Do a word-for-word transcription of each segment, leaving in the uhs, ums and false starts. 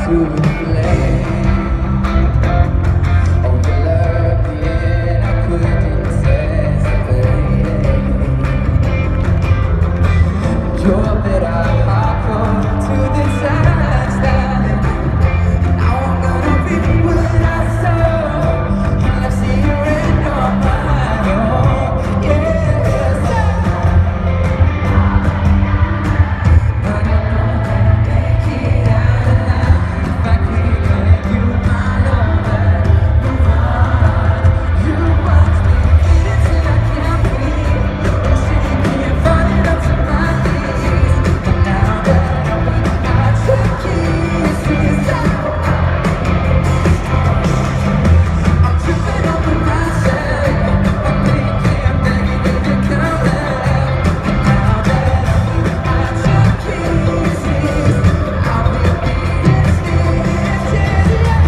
to the flame. Oh, you love me and I couldn't separate. Your better heart come to the sides that now I'm gonna be what I saw. And I see you in your mind, oh, yes. But I know that I'll make it out alive if I keep telling you my love that move on. You watch me bleed until I can't breathe. You see me falling up to my knees. And now that I'm weak, I took kisses. I'm tripping over myself. I'm thinking, I'm begging you to come back. And now that I'm weak, I took kisses. I'll be beating stitches, yeah.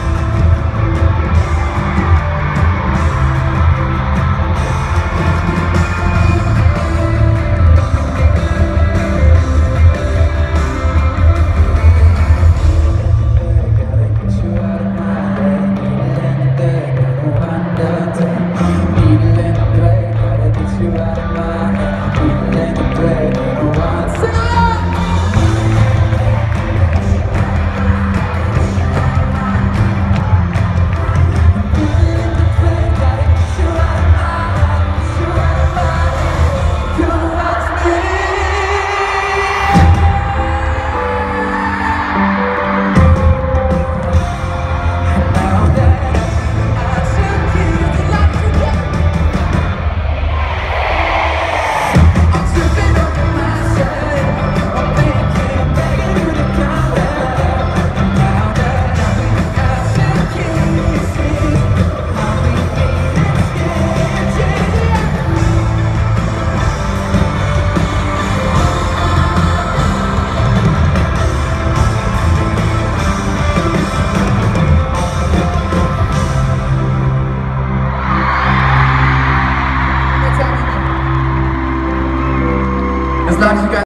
Gotta get you out of my head. Needle in the bed, no undertake. Needle in the bed, gotta get you out of my head. Needle in the bed, no undertake. As long as you guys